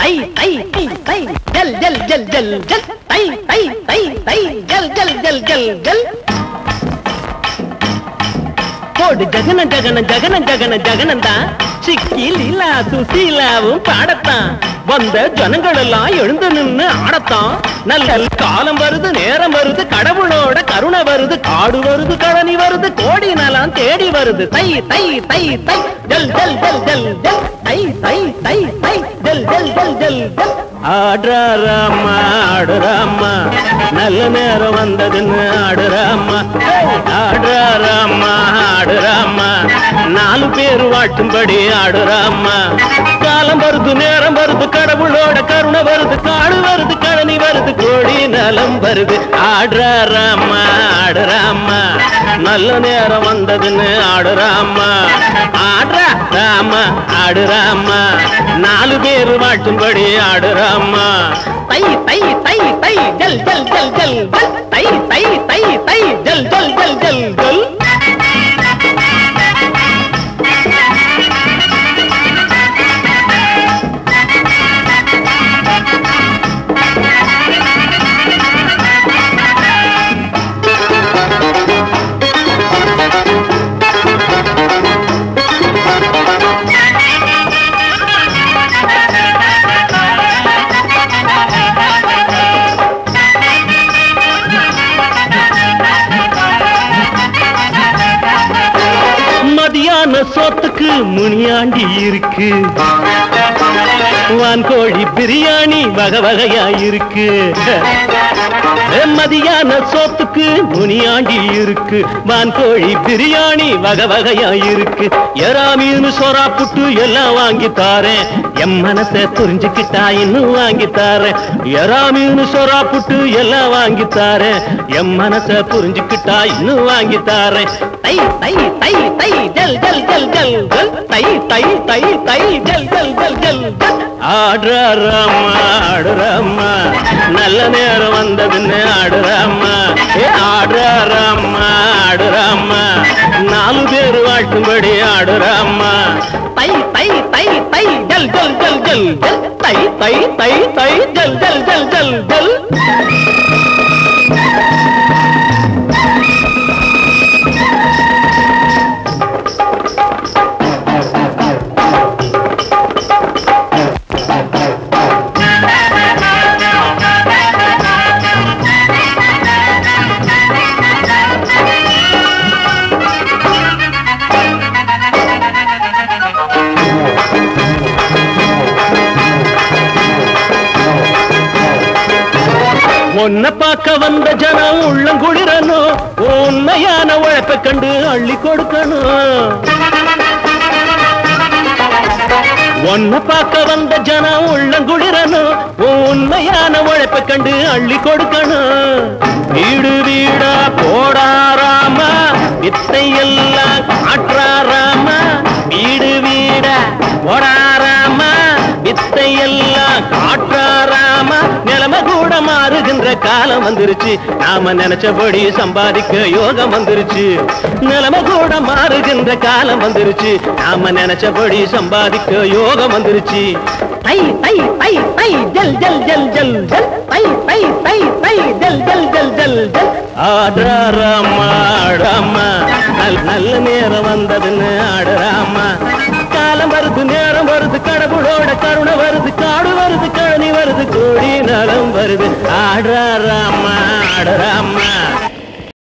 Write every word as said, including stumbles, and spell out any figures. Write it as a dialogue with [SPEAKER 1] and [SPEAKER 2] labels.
[SPEAKER 1] தை தை தை தை ஜல் ஜல் ஜல் ஜல் ஜல் தை தை தை தை ஜல் ஜல் ஜல் ஜல் ஜல் போடு ஜகன ஜகன ஜகன ஜகன ஜகனந்தான் சிக்கி லீலா சுசீலாவும் பாடத்தான் வந்த ஜனங்கள் எல்லாம் எழுந்து நின்னு ஆடத்தான் நல்ல காலம் வருது நேரம் வருது கடவுளோட கருணை வருது காடு வருது கழனி வருது கோடி நலம் தேடி வருது தை தை தை தை ஜல் ஜல் ஜல் ஜல் ஜல் தை தை தை தை ஜல் ஜல் ஜல் ஜல் ஜல் ஆடுறாமா ஆடுறாமா நல்ல நேரம் வந்ததுன்னு ஆடுறாமா ஆடுறாமா ஆடுறாமா நாலு பேர் வாட்டும்படி ஆடுறாமா காலம் வருது நேரம் வருது கடவுளோட கருணை வருது காடு வருது கழனி வருது கோடி நலம் வருது ஆடுறாமா ஆடுறாமா நல்ல நேரம் வந்ததுன்னு ஆடுறாமா ஆடுறா ராமா ஆடுறாமா நாலு பேர் வாட்டும்படி ஆடுறாமா தை தை தை தை ஜல் ஜல் ஜல் ஜல் ஜல் தை தை தை தை ஜல் ஜல் ஜல் ஜல் ஜல் சோத்துக்கு முனியாண்டி இருக்கு வான்கோழி பிரியாணி வகை வகையா இருக்கு மதியான சோத்துக்கு முனியாண்டி இருக்கு வான்கோழி பிரியாணி வகை வகையா இருக்கு எறா மீன் சோறா புட்டு எல்லாம் வாங்கி தாரேன் என் மனசை புரிஞ்சுக்கிட்டா இன்னும் வாங்கி தாரேன் எறா மீன் சோறா புட்டு எல்லாம் வாங்கி தாரேன் என் மனசை புரிஞ்சுக்கிட்டா இன்னும் வாங்கி தாரேன் தை தை தை தை ஜல் ஜல் ஜல் ஜல் ஜல் தை தை தை தை ஜல் ஜல் ஜல் ஜல் ஜல் ஆடுறாமா ஆடுறாமா நல்ல நேரம் வந்ததுன்னு ஆடுறாமா ஏ ஆடுறாமா ஆடுறாமா நாலு பேர் வாட்டும்படி ஆடுறாமா தை தை தை தை ஜல் ஜல் ஜல் ஜல் ஜல் தை தை தை தை ஜல் ஜல் ஜல் ஜல் ஜல் உன்னை பார்க்க வந்த ஜனம் உள்ளங்குளிரணும் உண்மையான உழைப்பை கண்டு அள்ளி கொடுக்கணும் உன்னை பார்க்க வந்த ஜனம் உள்ளங்குளிரணும் உண்மையான உழைப்பை கண்டு அள்ளி கொடுக்கணும் வீடு வீடா போடாராமா வித்தை எல்லாம் காற்றாராமா வீடு வீடா போடாராமா வித்தை எல்லாம் காற்றாராமா நிலைமை கூட மாறுகின்ற காலம் வந்துருச்சு நாம நினைச்சபடி சம்பாதிக்க யோகம் வந்துருச்சு நிலைமை கூட மாறுகின்ற காலம் வந்துருச்சு நாம நினைச்சபடி சம்பாதிக்க யோகம் வந்துருச்சு தை தை தை தை ஜல் ஜல் ஜல் ஜல் ஜல் தை தை தை தை ஜல் ஜல் ஜல் ஜல் ஜல் ஆடுறாமா ஆடாமா நல்ல நேரம் வந்ததுன்னு ஆடுறாமா காலம் வருது நேரம் வருது கடவுளோட கருணை வருது காடு வருது கழனி வருது கோடி நலம் வருது ஆடுறாமா ஆடுறாமா